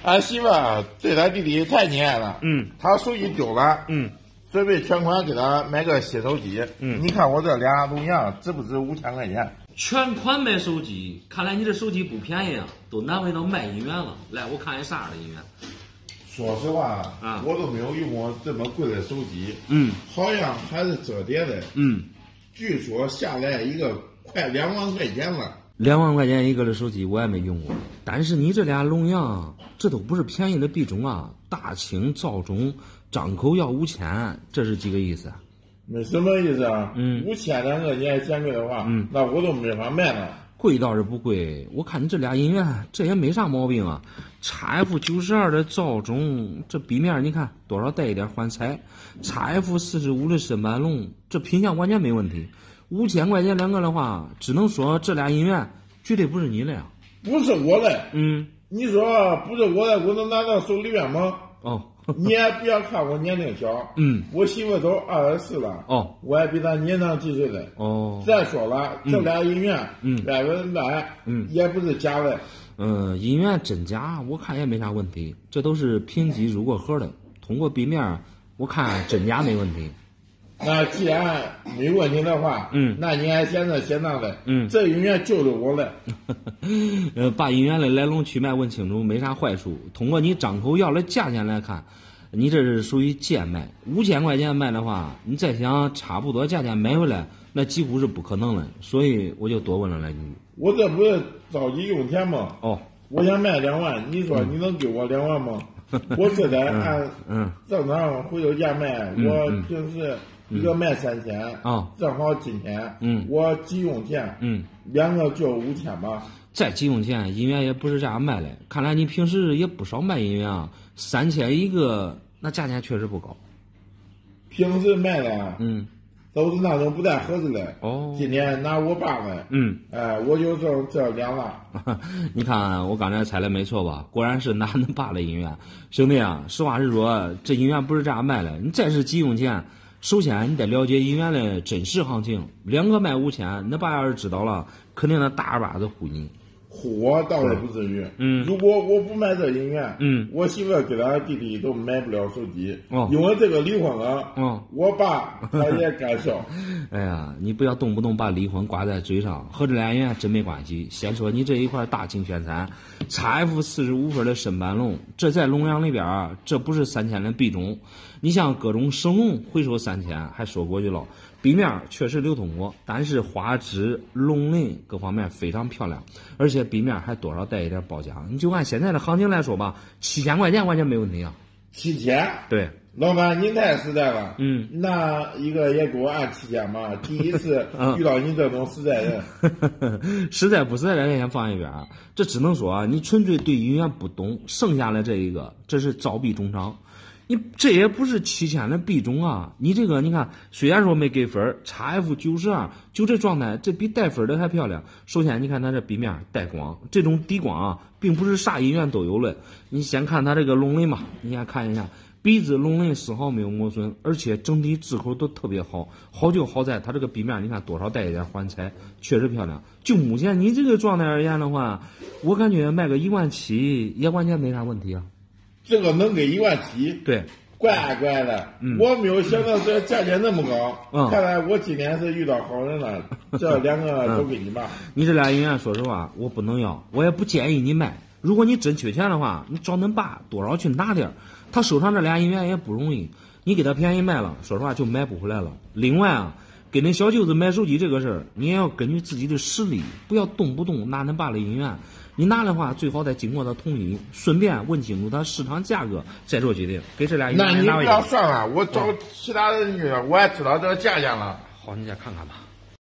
俺媳妇对他弟弟太溺爱了，他手机丢了，准备全款给他买个新手机，你看我这俩录像值不值5000块钱？ 全款买手机，看来你这手机不便宜啊，都难为到卖音源了。来，我看一啥样的音源。 说实话我都没有用过这么贵的手机，好像还是折叠的，据说下来一个快2万块钱了。 2万块钱一个的手机我也没用过，但是你这俩龙阳，这都不是便宜的币种啊！大清造中，张口要5000，这是几个意思啊？ 没什么意思啊，5000个你还嫌贵的话，那我都没法卖了。 贵倒是不贵，我看你这俩音源，这也没啥毛病啊。XF92的造中，这笔面你看多少带一点幻彩，XF45的深板龙，这品相完全没问题。5000块钱2个的话，只能说这俩音源绝对不是你的呀。 不是我的，你说不是我的，我能拿到手里边吗？你也不要看我年龄小，我媳妇都24了，我还比她年长几岁的。再说了，这俩音源100%也不是假的。 音源真假我看也没啥问题，这都是平机入过盒的，通过笔面我看真假没问题。 那既然没问题的话，那你还嫌这嫌那的，这音源就是我的。 把音源的来龙去脉问清楚没啥坏处。通过你张口要的价钱来看，你这是属于贱卖，5000块钱卖的话，你再想差不多价钱买回来，那几乎是不可能的。所以我就多问了来几句。 我这不是着急用钱吗？我想卖2万，你说你能给我2万吗？我这得按正常回头价卖，我平时一个卖3000，正好今天我急用钱，2个就5000吧。 再急用钱，音源也不是这样卖的。看来你平时也不少卖音源啊，3000一个，那价钱确实不高。 平时卖的都是那种不带盒子的。今天拿我爸的，我就挣这2万。 你看我刚才猜的没错吧？果然是拿恁爸的音源。兄弟啊，实话实说，这音源不是这样卖的。你再是急用钱，首先你得了解音源的真实行情，2个卖5000，恁爸要是知道了，肯定能大把子唬你。 唬我倒也不至于。如果我不买这音源，我媳妇给他弟弟都买不了手机。因为这个离婚了，我爸他也敢笑。 哎呀，你不要动不动把离婚挂在嘴上，和这俩音源真没关系。先说你这一块大清宣传，XF45分的深板龙，这在龙阳里边，这不是3000的币种。你像各种生龙回收3000，还说过去了。笔面确实流通过，但是花质、龙鳞各方面非常漂亮，而且笔面还多少带一点褒奖。你就按现在的行情来说吧，7000块钱完全没问题啊。 7000？ 对。 老板，您太实在了。那一个也给我按7000吧。第一次遇到你这种实在人。 实在不实在的先放一边，这只能说你纯粹对音源不懂，剩下的这一个，这是造币中长。你这也不是7000的币种啊！你这个你看，虽然说没给分，XF92就这状态，这比带分的还漂亮。首先你看它这笔面带光，这种底光并不是啥音源都有的。你先看它这个龙鳞嘛，你先看一下，鼻子龙鳞丝毫没有磨损，而且整体质口都特别好。好就好在它这个笔面，你看多少带一点环彩，确实漂亮。就目前你这个状态而言的话，我感觉卖个17000也完全没啥问题啊。 这个能给17000？ 对， 怪怪的，我没有想到这价钱那么高。看来我今天是遇到好人了。这2个都给你吧。 你这俩音源，说实话，我不能要，我也不建议你卖。如果你真缺钱的话，你找恁爸多少去拿点，他收藏这俩音源也不容易。你给他便宜卖了，说实话就买不回来了。另外给恁小舅子买手机这个事儿，你也要根据自己的实力，不要动不动拿恁爸的音源。你拿的话，最好再经过他同意，顺便问清楚他市场价格，再做决定。给这俩音源拿回去。 那你不要算了，我找其他人去，我也知道这个价钱了。 好，你再看看吧。